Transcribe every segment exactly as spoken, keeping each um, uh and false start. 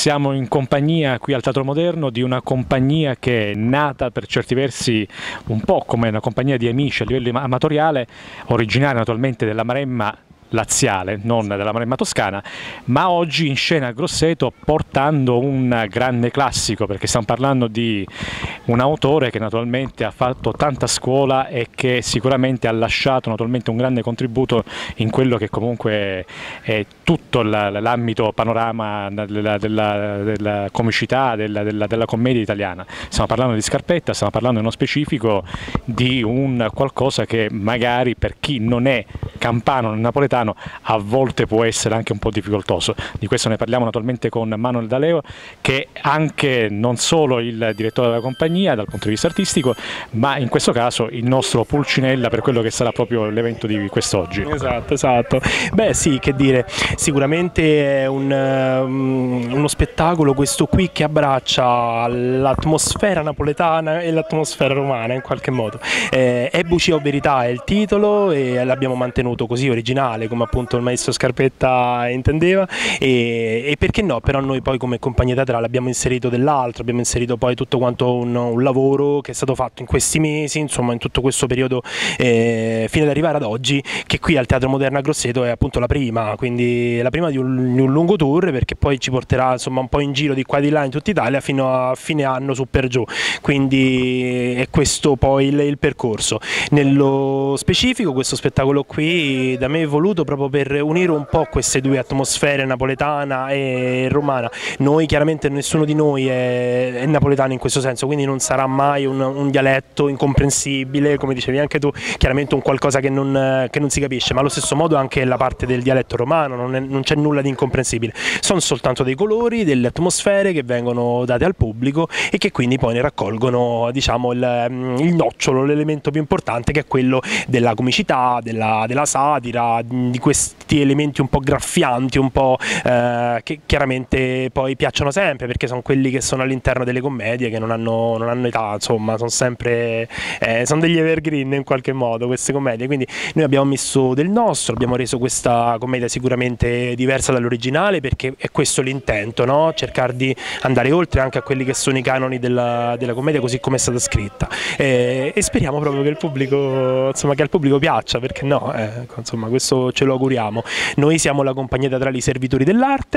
Siamo in compagnia qui al Teatro Moderno di una compagnia che è nata per certi versi un po' come una compagnia di amici a livello amatoriale, originaria naturalmente della Maremma laziale, non della Maremma toscana, ma oggi in scena a Grosseto portando un grande classico, perché stiamo parlando di un autore che naturalmente ha fatto tanta scuola e che sicuramente ha lasciato naturalmente un grande contributo in quello che comunque è tutto l'ambito panorama della, della, della comicità, della, della, della commedia italiana. Stiamo parlando di Scarpetta, stiamo parlando nello specifico di un qualcosa che magari per chi non è campano, non napoletano, a volte può essere anche un po' difficoltoso. Di questo ne parliamo naturalmente con Manuel D'Aleo, che è anche non solo il direttore della compagnia dal punto di vista artistico, ma in questo caso il nostro Pulcinella per quello che sarà proprio l'evento di quest'oggi. Esatto, esatto. Beh sì, che dire, sicuramente è un, um, uno spettacolo questo qui che abbraccia l'atmosfera napoletana e l'atmosfera romana in qualche modo. Eh, è Bucia o Verità è il titolo e l'abbiamo mantenuto così originale come appunto il maestro Scarpetta intendeva e, e perché no, però noi poi come compagnia teatrale abbiamo inserito dell'altro, abbiamo inserito poi tutto quanto un, un lavoro che è stato fatto in questi mesi, insomma in tutto questo periodo eh, fino ad arrivare ad oggi, che qui al Teatro Moderno a Grosseto è appunto la prima, quindi la prima di un, di un lungo tour, perché poi ci porterà insomma un po' in giro di qua e di là in tutta Italia fino a fine anno su per giù, quindi è questo poi il, il percorso. Nello specifico questo spettacolo qui da me è voluto proprio per unire un po' queste due atmosfere, napoletana e romana. Noi chiaramente nessuno di noi è, è napoletano in questo senso, quindi non sarà mai un, un dialetto incomprensibile, come dicevi anche tu, chiaramente un qualcosa che non, che non si capisce, ma allo stesso modo anche la parte del dialetto romano non c'è nulla di incomprensibile, sono soltanto dei colori, delle atmosfere che vengono date al pubblico e che quindi poi ne raccolgono, diciamo, il, il nocciolo, l'elemento più importante, che è quello della comicità, della, della satira, di questi elementi un po' graffianti, un po' eh, che chiaramente poi piacciono sempre, perché sono quelli che sono all'interno delle commedie che non hanno, non hanno età, insomma sono sempre eh, sono degli evergreen in qualche modo queste commedie, quindi noi abbiamo messo del nostro, abbiamo reso questa commedia sicuramente diversa dall'originale, perché è questo l'intento, no? Cercare di andare oltre anche a quelli che sono i canoni della, della commedia così come è stata scritta e, e speriamo proprio che il pubblico, insomma, che al pubblico piaccia, perché no, eh, insomma questo ce lo auguriamo. Noi siamo la compagnia teatrale Servitori dell'Arte,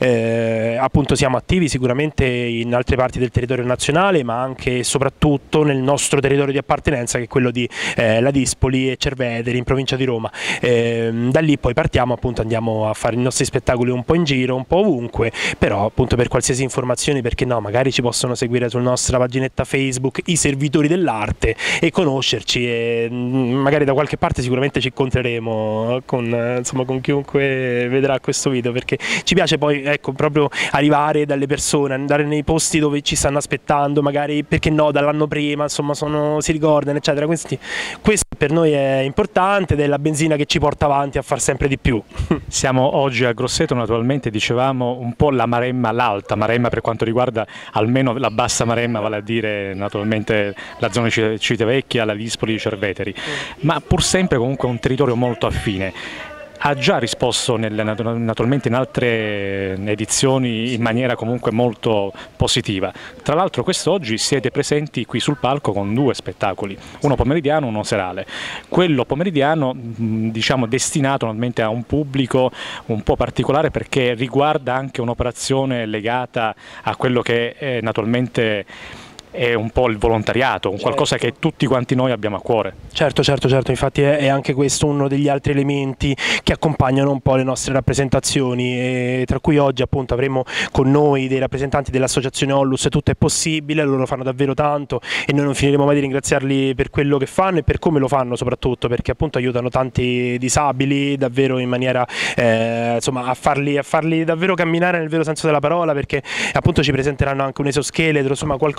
eh, appunto siamo attivi sicuramente in altre parti del territorio nazionale, ma anche e soprattutto nel nostro territorio di appartenenza, che è quello di eh, Ladispoli e Cerveteri in provincia di Roma. Eh, da lì poi partiamo, appunto andiamo a fare i nostri spettacoli un po' in giro, un po' ovunque, però appunto per qualsiasi informazione, perché no, magari ci possono seguire sulla nostra paginetta Facebook i Servitori dell'Arte e conoscerci, e magari da qualche parte sicuramente ci incontreremo con, insomma, con chiunque vedrà questo video, perché ci piace poi, ecco, proprio arrivare dalle persone, andare nei posti dove ci stanno aspettando, magari perché no dall'anno prima, insomma sono, si ricordano eccetera. Questi, questo per noi è importante ed è la benzina che ci porta avanti a far sempre di più. Siamo oggi a Grosseto, naturalmente dicevamo un po' la Maremma, l'alta Maremma per quanto riguarda almeno la bassa Maremma, vale a dire naturalmente la zona di Civitavecchia, la Dispoli di Cerveteri, ma pur sempre comunque un territorio molto affine. Ha già risposto nel, naturalmente in altre edizioni in maniera comunque molto positiva. Tra l'altro quest'oggi siete presenti qui sul palco con due spettacoli, uno pomeridiano e uno serale. Quello pomeridiano diciamo destinato naturalmente a un pubblico un po' particolare, perché riguarda anche un'operazione legata a quello che è naturalmente è un po' il volontariato, un qualcosa che tutti quanti noi abbiamo a cuore. Certo, certo, certo, infatti è, è anche questo uno degli altri elementi che accompagnano un po' le nostre rappresentazioni, e tra cui oggi appunto avremo con noi dei rappresentanti dell'associazione Ollus Tutto è Possibile. Loro fanno davvero tanto e noi non finiremo mai di ringraziarli per quello che fanno e per come lo fanno, soprattutto perché appunto aiutano tanti disabili davvero in maniera eh, insomma a farli, a farli davvero camminare nel vero senso della parola, perché appunto ci presenteranno anche un esoscheletro, insomma qualcosa che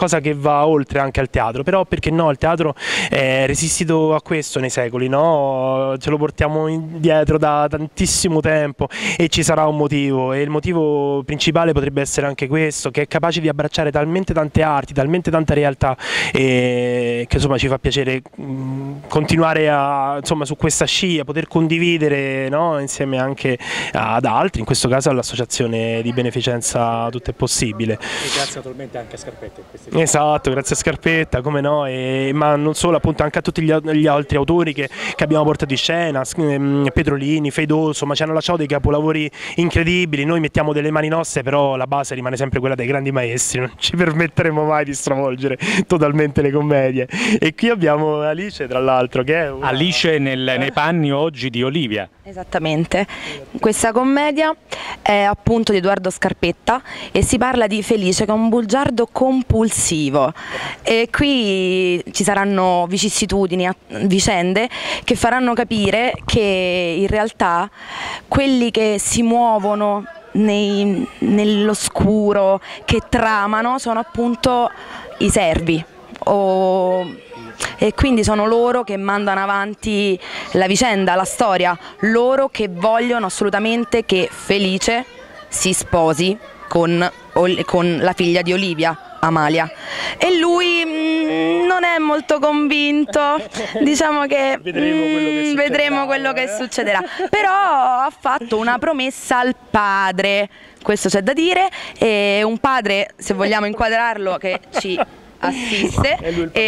va oltre anche al teatro, però perché no, il teatro è resistito a questo nei secoli, no? Ce lo portiamo indietro da tantissimo tempo e ci sarà un motivo, e il motivo principale potrebbe essere anche questo, che è capace di abbracciare talmente tante arti, talmente tanta realtà, e che insomma ci fa piacere mh, continuare a, insomma, su questa scia, poter condividere, no? Insieme anche ad altri, in questo caso all'associazione di beneficenza Tutto è Possibile. E grazie naturalmente anche a Scarpetta. Esatto, grazie a Scarpetta, come no, e, ma non solo, appunto anche a tutti gli, gli altri autori che, che abbiamo portato in scena, Petrolini, Feidoso, insomma ci hanno lasciato dei capolavori incredibili. Noi mettiamo delle mani nostre, però la base rimane sempre quella dei grandi maestri, non ci permetteremo mai di stravolgere totalmente le commedie. E qui abbiamo Alice, tra l'altro, che è una... Alice nel, nei panni oggi di Olivia. Esattamente, questa commedia è appunto di Edoardo Scarpetta e si parla di Felice che è un bugiardo compulsivo, e qui ci saranno vicissitudini, vicende che faranno capire che in realtà quelli che si muovono nei, nell'oscuro, che tramano, sono appunto i servi, o... e quindi sono loro che mandano avanti la vicenda, la storia, loro che vogliono assolutamente che Felice si sposi con, con la figlia di Olivia, Amalia, e lui mh, non è molto convinto, diciamo che vedremo quello che, mh, vedremo quello che succederà, però ha fatto una promessa al padre, questo c'è da dire, e un padre, se vogliamo inquadrarlo, che ci assiste,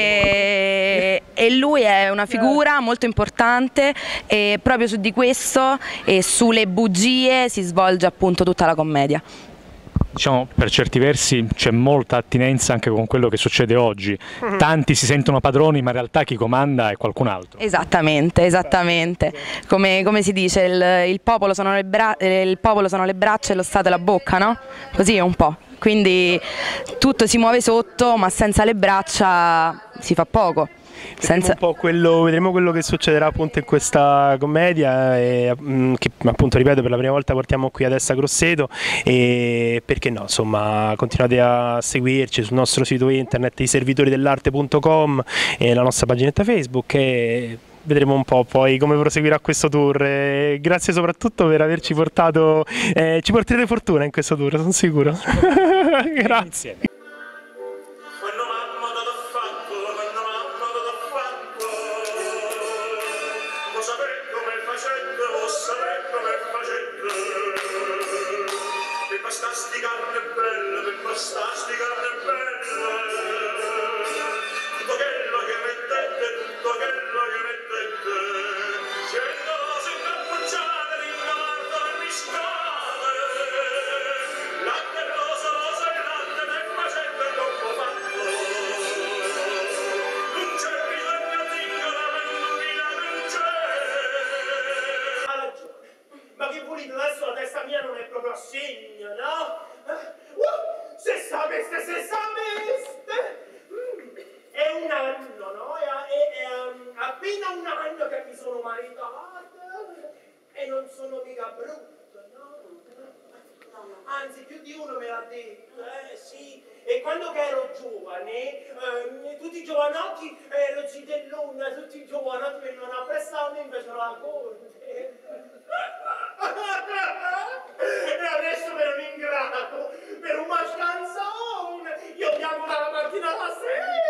e, e lui è una figura molto importante, e proprio su di questo e sulle bugie si svolge appunto tutta la commedia. Diciamo, per certi versi c'è molta attinenza anche con quello che succede oggi. Tanti si sentono padroni, ma in realtà chi comanda è qualcun altro. Esattamente, esattamente. Come, come si dice, il, il, popolo sono le bra il popolo sono le braccia e lo Stato è la bocca, no? Così è un po'. Quindi tutto si muove sotto, ma senza le braccia si fa poco. Senza... Vedremo, un po quello, vedremo quello che succederà appunto in questa commedia, e, mh, che appunto, ripeto, per la prima volta portiamo qui adesso a Grosseto, e perché no, insomma, continuate a seguirci sul nostro sito internet i servitori dell'arte punto com e la nostra paginetta Facebook, e vedremo un po' poi come proseguirà questo tour. E grazie soprattutto per averci portato, eh, ci porterete fortuna in questo tour, sono sicuro. Grazie. Adesso la testa mia non è proprio a segno, no? Uh, se sapeste, se sapeste! Mm. È un anno, no? È, è, è um, appena un anno che mi sono maritata e non sono mica brutto, no? Anzi, più di uno me l'ha detto, eh, sì. E quando che ero giovane, eh, tutti i giovanotti ero zitellona, tutti i giovanotti venivano a prestarmi, invece la corte. E adesso per un ingrato, per un mascanzone, io piango dalla mattina alla sera.